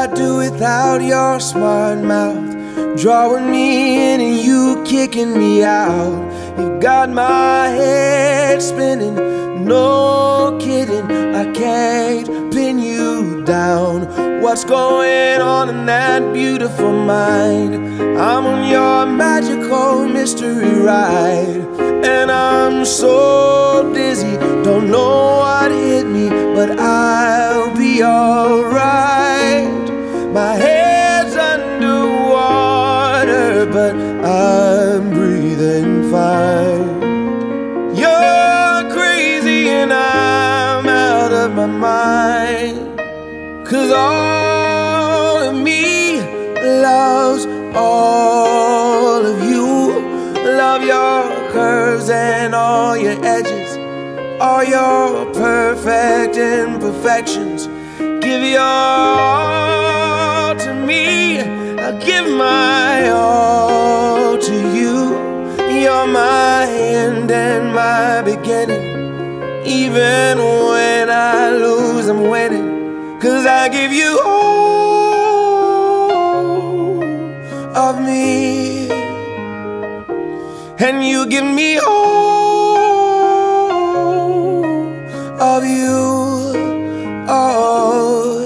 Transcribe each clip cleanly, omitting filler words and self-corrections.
do without your smart mouth, drawing me in and you kicking me out. You got my head spinning, no kidding, I can't pin you down. What's going on in that beautiful mind? I'm on your magical mystery ride, and I'm so dizzy, don't know what hit me, but I'll be alright. My head's underwater, but I'm breathing fine. You're crazy and I'm out of my mind, 'cause all of me loves all of you. Love your curves and all your edges, all your perfect imperfections. Give your all to me, I'll give my all to you. You're my end and my beginning. Even when I lose, I'm winning, 'cause I give you all of me, and you give me all of you. Oh,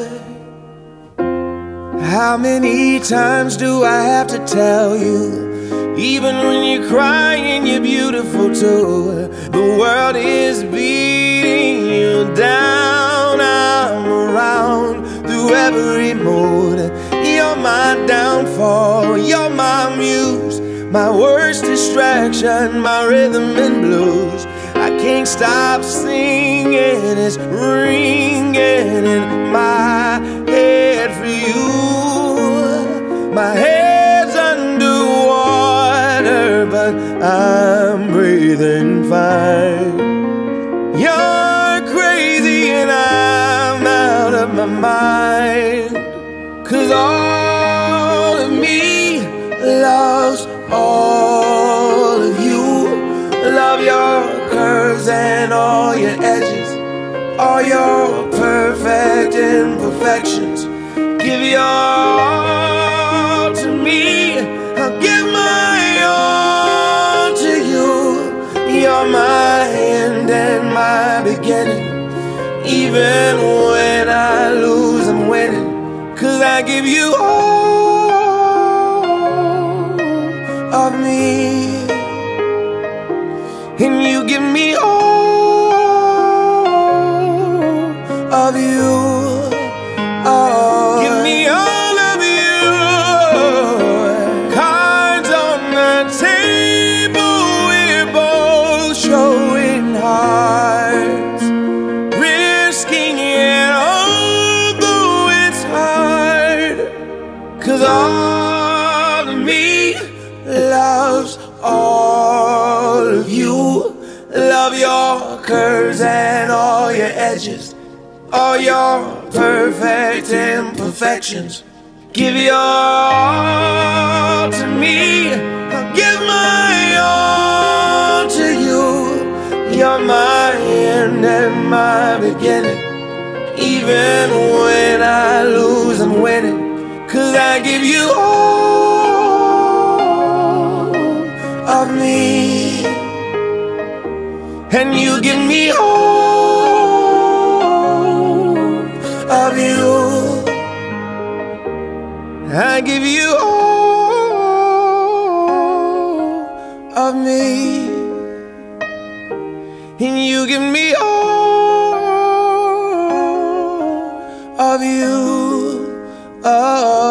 how many times do I have to tell you, even when you're crying, you're beautiful too. The world is beating you down, I'm around through every mood. You're my downfall, you're my muse, my worst distraction, my rhythm and blues. I can't stop singing, it's ringing in my head for you. My head's underwater, but I'm breathing fine. You're crazy and I'm out of my mind, 'cause all of me loves all of you. Love your curves and all your edges, all your perfect imperfections. Give your all to me, I'll give my all to you. You're my end and my beginning. Even when I lose, I'm winning, 'cause I give you all of me, and you give me all of you. Oh, give me all of you. Cards on the table, we're both showing hearts, risking it although it's hard, 'cause all of me loves all of you. Love your curves and all your edges, all your perfect imperfections. Give your all to me, I'll give my all to you. You're my end and my beginning. Even when I lose, I'm winning, 'cause I give you all of me, and you give me all of you. I give you all of me, and you give me all of you. Oh.